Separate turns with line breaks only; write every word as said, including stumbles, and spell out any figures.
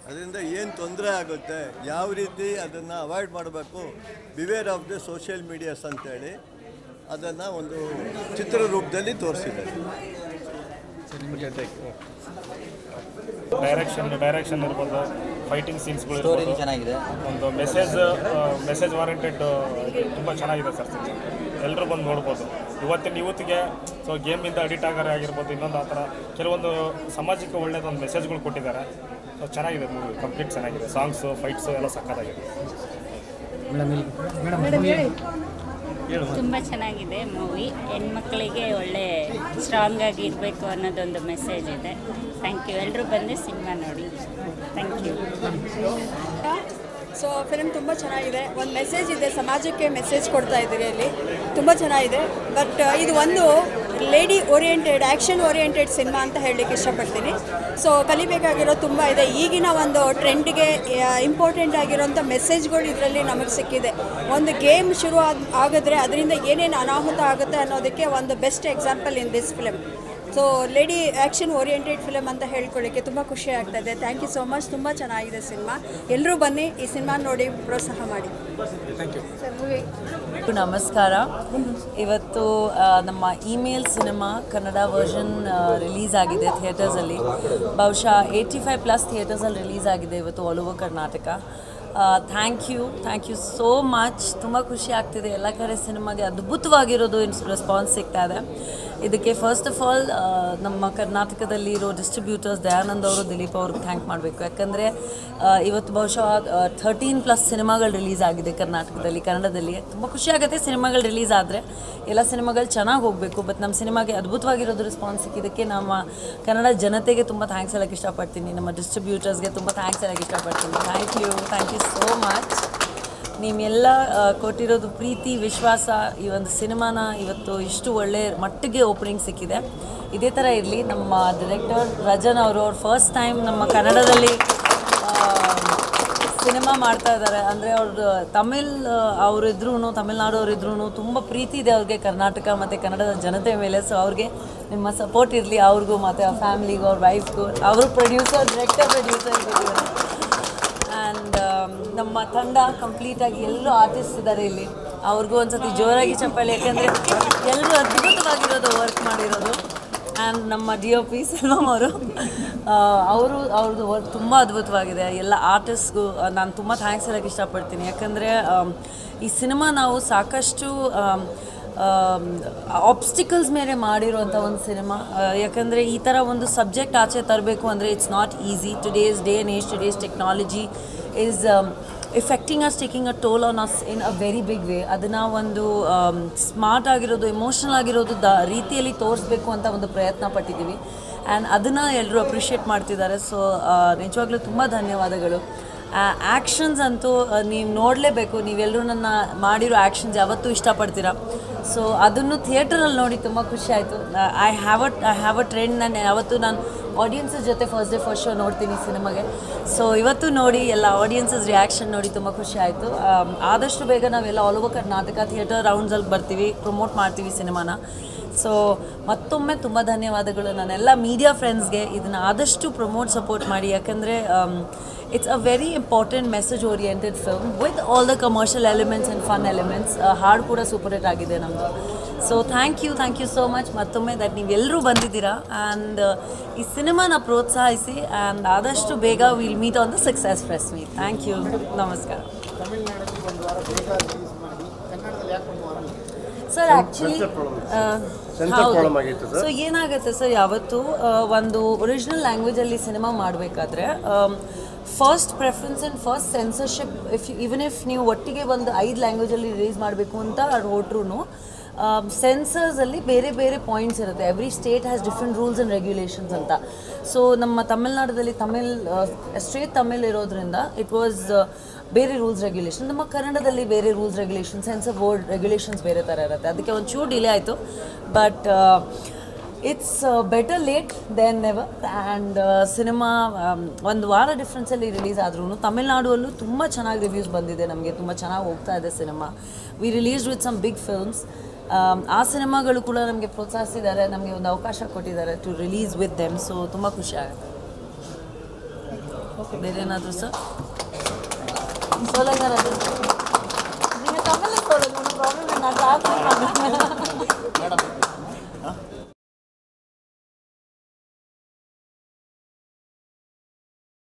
ಅದರಿಂದ ಏನು ತೊಂದರೆ ಆಗುತ್ತೆ, ಯಾವ ರೀತಿ ಅದನ್ನು ಅವಾಯ್ಡ್ ಮಾಡಬೇಕು, beware of the social medias ಅಂತೇಳಿ ಅದನ್ನು ಒಂದು ಚಿತ್ರರೂಪದಲ್ಲಿ ತೋರಿಸಿದ್ದಾರೆ.
ಡೈರೆಕ್ಷನ್ ಡೈರೆಕ್ಷನ್ ಇರ್ಬೋದು, ಫೈಟಿಂಗ್ ಸೀನ್ಸ್ಗಳು ಇರ್ಬೋದು,
ಚೆನ್ನಾಗಿದೆ.
ಒಂದು ಮೆಸೇಜ್ ಮೆಸೇಜ್ ವಾರಂಟೆಡ್ ತುಂಬ ಚೆನ್ನಾಗಿದೆ ಸರ್. ಎಲ್ಲರೂ ಬಂದು ನೋಡ್ಬೋದು. ಇವತ್ತಿನ ಯೂತ್ಗೆ ಸೊ ಗೇಮಿಂದ ಅಡಿಕ್ಟ್ ಆಗೋರೆ ಆಗಿರ್ಬೋದು, ಇನ್ನೊಂದು ಆ ಥರ ಕೆಲವೊಂದು ಸಮಾಜಕ್ಕೆ ಒಳ್ಳೆಯದೊಂದು ಮೆಸೇಜ್ಗಳು ಕೊಟ್ಟಿದ್ದಾರೆ. ಸೊ ಚೆನ್ನಾಗಿದೆ ಮೂವಿ, ಕಂಪ್ಲೀಟ್ ಚೆನ್ನಾಗಿದೆ. ಸಾಂಗ್ಸು ಫೈಟ್ಸು ಎಲ್ಲ ಸಕ್ಕತ್ತಾಗಿದೆ.
ತುಂಬ ಚೆನ್ನಾಗಿದೆ ಮೂವಿ. ಹೆಣ್ಮಕ್ಳಿಗೆ ಒಳ್ಳೆ ಸ್ಟ್ರಾಂಗ್ ಆಗಿ ಇರಬೇಕು ಅನ್ನೋದೊಂದು ಮೆಸೇಜ್ ಇದೆ. Thank you. ಎಲ್ಲರೂ ಬಂದು ಸಿನಿಮಾ ನೋಡಿ. Thank you.
ಸೊ ಫಿಲ್ಮ್ ತುಂಬ ಚೆನ್ನಾಗಿದೆ. ಒಂದು ಮೆಸೇಜ್ ಇದೆ, ಸಮಾಜಕ್ಕೆ ಮೆಸೇಜ್ ಕೊಡ್ತಾ ಇದ್ದೀರಿ ಅಲ್ಲಿ, ತುಂಬ ಚೆನ್ನಾಗಿದೆ. ಬಟ್ ಇದು ಒಂದು lady oriented, action oriented cinema ಅಂತ ಹೇಳಲಿಕ್ಕೆ ಇಷ್ಟಪಡ್ತೀನಿ. ಸೊ ಕಲಿಬೇಕಾಗಿರೋ ತುಂಬ ಇದೆ. ಈಗಿನ ಒಂದು ಟ್ರೆಂಡ್ಗೆ ಇಂಪಾರ್ಟೆಂಟ್ ಆಗಿರೋಂಥ ಮೆಸೇಜ್ಗಳು ಇದರಲ್ಲಿ ನಮಗೆ ಸಿಕ್ಕಿದೆ. ಒಂದು ಗೇಮ್ ಶುರು ಆಗ ಆಗಿದ್ರೆ ಅದರಿಂದ ಏನೇನು ಅನಾಹುತ ಆಗುತ್ತೆ ಅನ್ನೋದಕ್ಕೆ ಒಂದು best example in this film. So lady action oriented film ಅಂತ ಹೇಳ್ಕೊಳ್ಳಿಕ್ಕೆ ತುಂಬ ಖುಷಿ ಆಗ್ತಾಯಿದೆ. Thank you so much. ತುಂಬ ಚೆನ್ನಾಗಿದೆ ಸಿನಿಮಾ. ಎಲ್ಲರೂ ಬನ್ನಿ ಈ ಸಿನಿಮಾ ನೋಡಿ ಪ್ರೋತ್ಸಾಹ ಮಾಡಿ.
Thank you.
ನಮಸ್ಕಾರ. ಇವತ್ತು ನಮ್ಮ Email cinema Kannada version release ಆಗಿದೆ ಥಿಯೇಟರ್ಸಲ್ಲಿ. ಬಹುಶಃ ಏಯ್ಟಿ ಫೈವ್ ಪ್ಲಸ್ ಥಿಯೇಟರ್ಸಲ್ಲಿ ರಿಲೀಸ್ ಆಗಿದೆ ಇವತ್ತು all over Karnataka. Thank you thank you so much. ತುಂಬ ಖುಷಿ ಆಗ್ತಿದೆ. ಎಲ್ಲ ಕಡೆ ಸಿನಿಮಾಗೆ ಅದ್ಭುತವಾಗಿರೋದು ರೆಸ್ಪಾನ್ಸ್ ಸಿಗ್ತಾ ಇದೆ. ಇದಕ್ಕೆ ಫಸ್ಟ್ ಆಫ್ ಆಲ್ ನಮ್ಮ ಕರ್ನಾಟಕದಲ್ಲಿ ಇರೋ ಡಿಸ್ಟ್ರಿಬ್ಯೂಟರ್ಸ್ ದಯಾನಂದ್ ಅವರು, ದಿಲೀಪ್ ಅವ್ರಿಗೆ ಥ್ಯಾಂಕ್ ಮಾಡಬೇಕು. ಯಾಕಂದರೆ ಇವತ್ತು ಬಹುಶಃ ಥರ್ಟೀನ್ ಪ್ಲಸ್ ಸಿನಿಮಾಗಳು ರಿಲೀಸ್ ಆಗಿದೆ ಕರ್ನಾಟಕದಲ್ಲಿ, ಕನ್ನಡದಲ್ಲಿ. ತುಂಬ ಖುಷಿಯಾಗುತ್ತೆ ಸಿನಿಮಾಗಳು ರಿಲೀಸ್ ಆದರೆ. ಎಲ್ಲ ಸಿನಿಮಾಗಳು ಚೆನ್ನಾಗಿ ಹೋಗಬೇಕು. ಬಟ್ ನಮ್ಮ ಸಿನಿಮಾಗೆ ಅದ್ಭುತವಾಗಿರೋದು ರೆಸ್ಪಾನ್ಸ್ ಸಿಕ್ಕಿದ್ದಕ್ಕೆ ನಮ್ಮ ಕನ್ನಡ ಜನತೆಗೆ ತುಂಬ ಥ್ಯಾಂಕ್ಸ್ ಹೇಳೋಕ್ಕೆ ಇಷ್ಟಪಡ್ತೀನಿ. ನಮ್ಮ ಡಿಸ್ಟ್ರಿಬ್ಯೂಟರ್ಸ್ಗೆ ತುಂಬ ಥ್ಯಾಂಕ್ಸ್ ಹೇಳೋಕ್ಕೆ ಇಷ್ಟಪಡ್ತೀನಿ. Thank you thank you so much. ನೀವೆಲ್ಲ ಕೊಟ್ಟಿರೋದು ಪ್ರೀತಿ, ವಿಶ್ವಾಸ, ಈ ಒಂದು ಸಿನಿಮಾನ ಇವತ್ತು ಇಷ್ಟು ಒಳ್ಳೆ ಮಟ್ಟಿಗೆ ಓಪನಿಂಗ್ ಸಿಕ್ಕಿದೆ. ಇದೇ ಥರ ಇರಲಿ. ನಮ್ಮ ಡೈರೆಕ್ಟರ್ ರಜನ್ ಅವರು ಅವ್ರು ಫಸ್ಟ್ ಟೈಮ್ ನಮ್ಮ ಕನ್ನಡದಲ್ಲಿ ಸಿನಿಮಾ ಮಾಡ್ತಾ ಇದ್ದಾರೆ. ಅಂದರೆ ಅವ್ರದ್ದು ತಮಿಳ್ ಅವರಿದ್ರೂ, ತಮಿಳ್ನಾಡವ್ರಿದ್ರೂ ತುಂಬ ಪ್ರೀತಿ ಇದೆ ಅವ್ರಿಗೆ ಕರ್ನಾಟಕ ಮತ್ತು ಕನ್ನಡದ ಜನತೆ ಮೇಲೆ. ಸೊ ಅವ್ರಿಗೆ ನಿಮ್ಮ ಸಪೋರ್ಟ್ ಇರಲಿ, ಅವ್ರಿಗೂ ಮತ್ತು ಅವ್ರ ಫ್ಯಾಮ್ಲಿಗೂ, ಅವ್ರ ವೈಫ್ಗೂ. ಅವರು ಪ್ರೊಡ್ಯೂಸರ್, ಡೈರೆಕ್ಟರ್, ಪ್ರೊಡ್ಯೂಸರ್ ಇದ್ದಾರೆ. ಆ್ಯಂಡ್ ನಮ್ಮ ತಂಡ ಕಂಪ್ಲೀಟಾಗಿ ಎಲ್ಲರೂ ಆರ್ಟಿಸ್ಟ್ ಇದ್ದಾರೆ ಇಲ್ಲಿ. ಅವ್ರಿಗೂ ಒಂದು ಸತಿ ಜೋರಾಗಿ ಚಪ್ಪಾಳೆ. ಯಾಕೆಂದರೆ ಎಲ್ಲರೂ ಅದ್ಭುತವಾಗಿರೋದು ವರ್ಕ್ ಮಾಡಿರೋದು. ಆ್ಯಂಡ್ ನಮ್ಮ ಡಿ ಒ ಪಿ ಸೆಲ್ವಮ್ ಅವರು ಅವರು ಅವ್ರದ್ದು ವರ್ಕ್ ತುಂಬ ಅದ್ಭುತವಾಗಿದೆ. ಎಲ್ಲ ಆರ್ಟಿಸ್ಟ್ಗೂ ನಾನು ತುಂಬ ಥ್ಯಾಂಕ್ಸ್ ಹೇಳೋಕ್ಕೆ ಇಷ್ಟಪಡ್ತೀನಿ. ಯಾಕಂದರೆ ಈ ಸಿನಿಮಾ ನಾವು ಸಾಕಷ್ಟು ಆಬ್ಸ್ಟಿಕಲ್ಸ್ ಮೇಲೆ ಮಾಡಿರೋಂಥ ಒಂದು ಸಿನಿಮಾ. ಯಾಕಂದರೆ ಈ ಥರ ಒಂದು ಸಬ್ಜೆಕ್ಟ್ ಆಚೆ ತರಬೇಕು ಅಂದರೆ it's not easy. Today's day and age, today's technology is affecting us, taking a toll on us in a very big way. ಅದನ್ನು ಒಂದು ಸ್ಮಾರ್ಟ್ ಆಗಿರೋದು, ಎಮೋಷ್ನಲ್ ಆಗಿರೋದು ದ ರೀತಿಯಲ್ಲಿ ತೋರಿಸ್ಬೇಕು ಅಂತ ಒಂದು ಪ್ರಯತ್ನ ಪಟ್ಟಿದ್ದೀವಿ. ಆ್ಯಂಡ್ ಅದನ್ನು ಎಲ್ಲರೂ ಅಪ್ರಿಷಿಯೇಟ್ ಮಾಡ್ತಿದ್ದಾರೆ. ಸೊ ನಿಜವಾಗ್ಲೂ ತುಂಬ ಧನ್ಯವಾದಗಳು. ಆ್ಯಕ್ಷನ್ಸ್ ಅಂತೂ ನೀವು ನೋಡಲೇಬೇಕು. ನೀವೆಲ್ಲರೂ ನನ್ನ ಮಾಡಿರೋ ಆ್ಯಕ್ಷನ್ಸ್ ಯಾವತ್ತೂ ಇಷ್ಟಪಡ್ತೀರಾ. ಸೊ ಅದನ್ನು ಥಿಯೇಟ್ರಲ್ಲಿ ನೋಡಿ ತುಂಬ ಖುಷಿ ಆಯಿತು. I have a I have a trend. ನಾನು ಯಾವತ್ತೂ ನಾನು ಆಡಿಯನ್ಸಸ್ ಜೊತೆ ಫಸ್ಟ್ ಡೇ ಫಸ್ಟ್ ಶೋ ನೋಡ್ತೀನಿ ಸಿನಿಮಾಗೆ. ಸೊ ಇವತ್ತು ನೋಡಿ ಎಲ್ಲ ಆಡಿಯನ್ಸಸ್ ರಿಯಾಕ್ಷನ್ ನೋಡಿ ತುಂಬ ಖುಷಿ ಆಯಿತು. ಆದಷ್ಟು ಬೇಗ ನಾವೆಲ್ಲ ಆಲ್ ಓವರ್ ಕರ್ನಾಟಕ ಥಿಯೇಟರ್ ರೌಂಡ್ಸಲ್ಲಿ ಬರ್ತೀವಿ, ಪ್ರಮೋಟ್ ಮಾಡ್ತೀವಿ ಸಿನಿಮಾನ. ಸೊ ಮತ್ತೊಮ್ಮೆ ತುಂಬ ಧನ್ಯವಾದಗಳು ನನ್ನೆಲ್ಲ ಮೀಡಿಯಾ ಫ್ರೆಂಡ್ಸ್ಗೆ. ಇದನ್ನು ಆದಷ್ಟು ಪ್ರಮೋಟ್ ಸಪೋರ್ಟ್ ಮಾಡಿ. ಯಾಕಂದರೆ it's a very important message oriented film with all the commercial elements and fun elements. ಹಾಡು ಕೂಡ ಸೂಪರ್ ಹಿಟ್ ಆಗಿದೆ ನಮ್ಮದು. So thank you thank you so much ಮತ್ತೊಮ್ಮೆ ದಟ್ ನೀವೆಲ್ಲರೂ ಬಂದಿದ್ದೀರಾ. ಆ್ಯಂಡ್ ಈ ಸಿನಿಮಾನ ಪ್ರೋತ್ಸಾಹಿಸಿ. ಆ್ಯಂಡ್ ಆದಷ್ಟು ಬೇಗ will meet on the success press meet. Thank you. ನಮಸ್ಕಾರ. ಸರ್ ಆ್ಯಕ್ಚುಲಿ ಸೊ ಏನಾಗುತ್ತೆ ಸರ್, ಯಾವತ್ತು ಒಂದು ಒರಿಜಿನಲ್ ಲ್ಯಾಂಗ್ವೇಜಲ್ಲಿ ಸಿನಿಮಾ ಮಾಡಬೇಕಾದ್ರೆ first preference and first censorship, if even if ನೀವು ಒಟ್ಟಿಗೆ ಒಂದು ಐದು ಲ್ಯಾಂಗ್ವೇಜಲ್ಲಿ ರಿಲೀಸ್ ಮಾಡಬೇಕು ಅಂತ ಹೊರಟ್ರೂ ಸೆನ್ಸರ್ಸಲ್ಲಿ ಬೇರೆ ಬೇರೆ ಪಾಯಿಂಟ್ಸ್ ಇರುತ್ತೆ. Every state has different rules and regulations ಅಂತ. ಸೊ ನಮ್ಮ ತಮಿಳ್ನಾಡಲ್ಲಿ ತಮಿಳ್ ಸ್ಟ್ರೇಟ್ ತಮಿಳ್ ಇರೋದ್ರಿಂದ ಇಟ್ ವಾಸ್ ಬೇರೆ ರೂಲ್ಸ್ ರೆಗ್ಯುಲೇಷನ್. ನಮ್ಮ ಕನ್ನಡದಲ್ಲಿ ಬೇರೆ rules regulation, censor board regulations ಬೇರೆ ಥರ ಇರುತ್ತೆ. ಅದಕ್ಕೆ ಒಂದು ಚೂರು ಡಿಲೇ ಆಯಿತು. But it's better late than never. And cinema ಒಂದು ವಾರ ಡಿಫ್ರೆನ್ಸಲ್ಲಿ ರಿಲೀಸ್ ಆದ್ರೂ ತಮಿಳ್ನಾಡಲ್ಲೂ ತುಂಬ ಚೆನ್ನಾಗಿ ರಿವ್ಯೂಸ್ ಬಂದಿದೆ. ನಮಗೆ ತುಂಬ ಚೆನ್ನಾಗಿ ಹೋಗ್ತಾ ಇದೆ cinema. We released with some big films. ಆ ಸಿನಿಮಾಗಳು ಕೂಡ ನಮಗೆ ಪ್ರೋತ್ಸಾಹಿಸಿದ್ದಾರೆ, ನಮಗೆ ಒಂದು ಅವಕಾಶ ಕೊಟ್ಟಿದ್ದಾರೆ to release with them. So ತುಂಬ ಖುಷಿ ಆಗುತ್ತೆ. ಓಕೆ ಬೇರೆ ಏನಾದರೂ ಸರ್ ಸೋಲಂಗ ರಾಜೇಂದ್ರ நீங்கள் தமிழில் சொல்லுங்க ஒன்றும் ப்ராப்ளம் இல்லை நான் ட்ரான்ஸ்லேட் பண்ணுறேன்